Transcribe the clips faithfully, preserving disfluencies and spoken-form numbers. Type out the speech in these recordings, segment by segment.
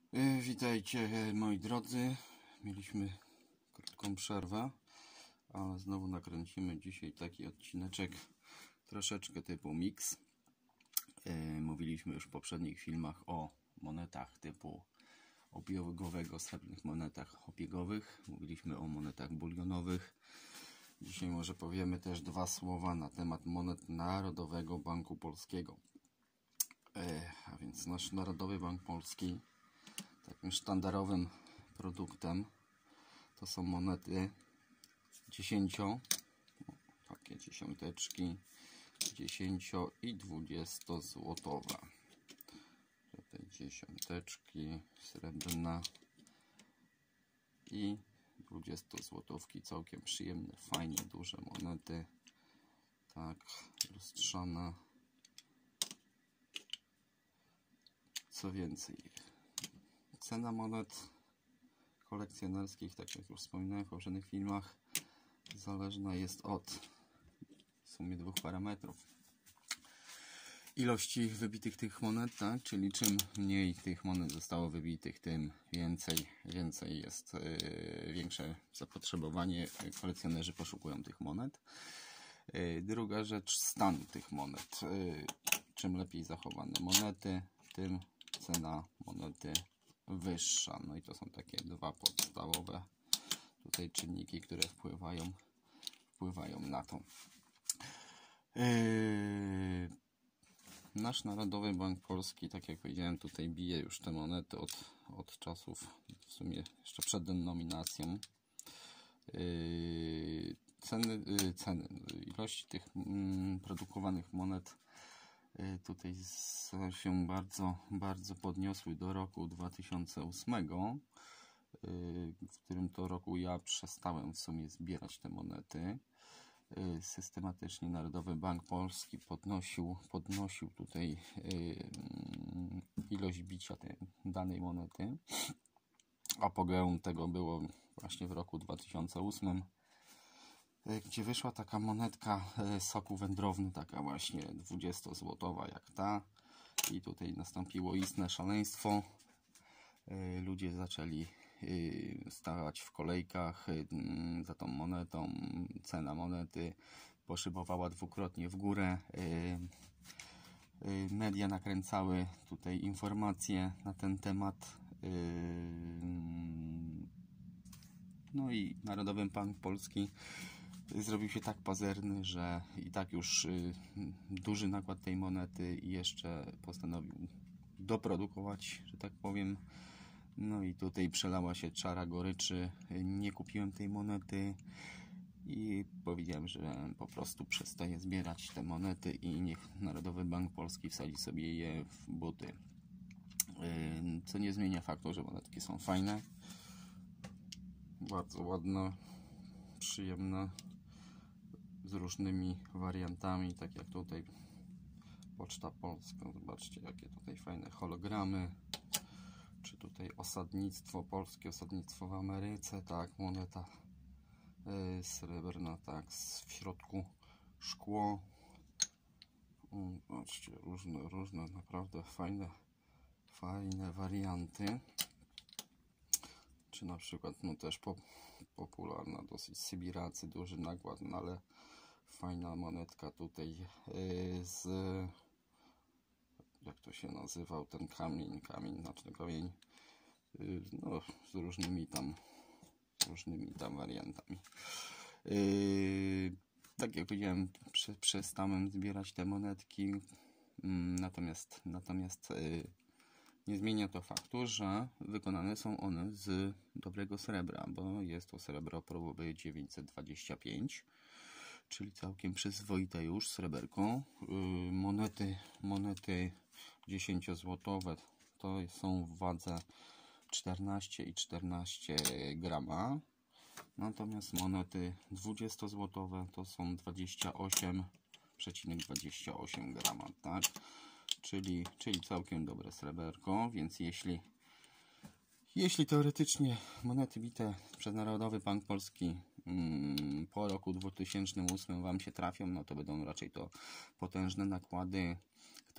E, Witajcie moi drodzy. Mieliśmy krótką przerwę, ale znowu nakręcimy dzisiaj taki odcineczek troszeczkę typu mix. E, Mówiliśmy już w poprzednich filmach o monetach typu obiegowego, srebrnych monetach obiegowych. Mówiliśmy o monetach bulionowych. Dzisiaj może powiemy też dwa słowa na temat monet Narodowego Banku Polskiego. E, a więc nasz Narodowy Bank Polski, takim sztandarowym produktem to są monety dziesięcio, takie dziesiąteczki, dziesięcio i dwudziesto złotowe. Tutaj dziesiąteczki srebrna i dwudziesto złotówki, całkiem przyjemne, fajnie duże monety, tak, lustrzane. Co więcej, cena monet kolekcjonerskich, tak jak już wspominałem w poprzednich filmach, zależna jest od w sumie dwóch parametrów. Ilości wybitych tych monet, tak? Czyli czym mniej tych monet zostało wybitych, tym więcej, więcej jest yy, większe zapotrzebowanie. Kolekcjonerzy poszukują tych monet. Yy, druga rzecz, stan tych monet. Yy, czym lepiej zachowane monety, tym cena monety wyższa. No i to są takie dwa podstawowe tutaj czynniki, które wpływają, wpływają na to. Yy, nasz Narodowy Bank Polski, tak jak powiedziałem, tutaj bije już te monety od, od czasów, w sumie jeszcze przed denominacją. Yy, ceny, yy, ceny, ilości tych yy, produkowanych monet tutaj się bardzo, bardzo podniosły do roku dwa tysiące ósmego, w którym to roku ja przestałem w sumie zbierać te monety. Systematycznie Narodowy Bank Polski podnosił, podnosił tutaj ilość bicia tej danej monety. Apogeum tego było właśnie w roku dwa tysiące ósmym, gdzie wyszła taka monetka soku wędrowny, taka właśnie dwudziestozłotowa jak ta, i tutaj nastąpiło istne szaleństwo. Ludzie zaczęli stawać w kolejkach za tą monetą. Cena monety poszybowała dwukrotnie w górę. Media nakręcały tutaj informacje na ten temat. No i Narodowy Bank Polski zrobił się tak pazerny, że i tak już y, duży nakład tej monety i jeszcze postanowił doprodukować, że tak powiem. No i tutaj przelała się czara goryczy. Nie kupiłem tej monety i powiedziałem, że po prostu przestaję zbierać te monety i niech Narodowy Bank Polski wsadzi sobie je w buty. Y, co nie zmienia faktu, że monetki są fajne, bardzo ładne, przyjemne, z różnymi wariantami, tak jak tutaj Poczta Polska. Zobaczcie, jakie tutaj fajne hologramy, czy tutaj osadnictwo polskie, osadnictwo w Ameryce, tak, moneta yy, srebrna, tak, w środku szkło. Zobaczcie, różne, różne naprawdę fajne, fajne warianty, czy na przykład, no też po, popularna dosyć Sybiracy, duży nakład, no ale fajna monetka tutaj yy, z, jak to się nazywał ten kamień, kamień, znaczy kamień, yy, no z różnymi tam, różnymi tam wariantami. Yy, tak jak powiedziałem, prze, przestałem zbierać te monetki, yy, natomiast, natomiast yy, nie zmienia to faktu, że wykonane są one z dobrego srebra, bo jest to srebro próby dziewięćset dwadzieścia pięć. Czyli całkiem przyzwoite już sreberko. Yy, monety, monety dziesięciozłotowe to są w wadze czternaście i czternaście grama. Natomiast monety dwudziestozłotowe to są dwadzieścia osiem przecinek dwadzieścia osiem grama, tak? Czyli, czyli całkiem dobre sreberko, więc jeśli Jeśli teoretycznie monety bite przez Narodowy Bank Polski mm, po roku dwutysięcznym ósmym Wam się trafią, no to będą raczej to potężne nakłady,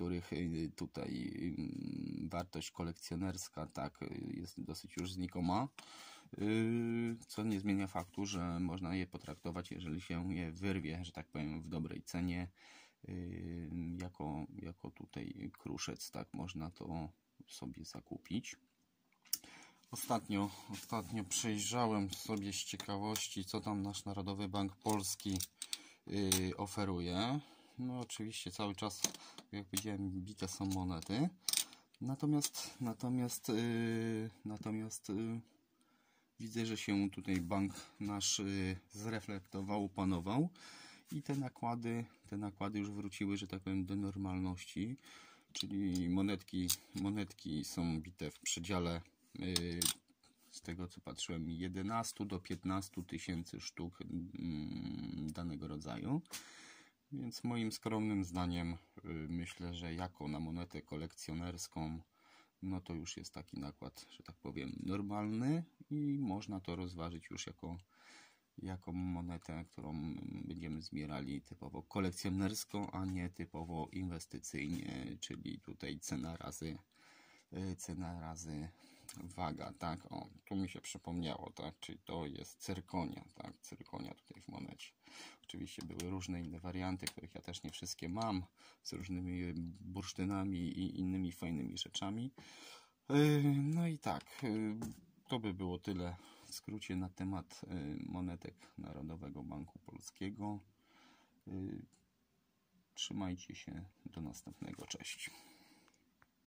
których tutaj wartość kolekcjonerska tak jest dosyć już znikoma, co nie zmienia faktu, że można je potraktować, jeżeli się je wyrwie, że tak powiem, w dobrej cenie, jako, jako tutaj kruszec, tak można to sobie zakupić. Ostatnio, ostatnio przejrzałem sobie z ciekawości, co tam nasz Narodowy Bank Polski yy, oferuje. No oczywiście cały czas, jak powiedziałem, bite są monety. Natomiast, natomiast, yy, natomiast yy, widzę, że się tutaj bank nasz yy, zreflektował, panował i te nakłady, te nakłady już wróciły, że tak powiem, do normalności. Czyli monetki, monetki są bite w przedziale, yy, z tego co patrzyłem, jedenastu do piętnastu tysięcy sztuk yy, danego rodzaju. Więc moim skromnym zdaniem yy, myślę, że jako na monetę kolekcjonerską, no to już jest taki nakład, że tak powiem, normalny i można to rozważyć już jako jako monetę, którą będziemy zbierali typowo kolekcjonersko, a nie typowo inwestycyjnie, czyli tutaj cena razy cena razy waga, tak? O, tu mi się przypomniało, tak? Czyli to jest cyrkonia, tak? Cyrkonia tutaj w monecie. Oczywiście były różne inne warianty, których ja też nie wszystkie mam, z różnymi bursztynami i innymi fajnymi rzeczami. No i tak, to by było tyle w skrócie na temat monetek Narodowego Banku Polskiego. Trzymajcie się, do następnego, cześć.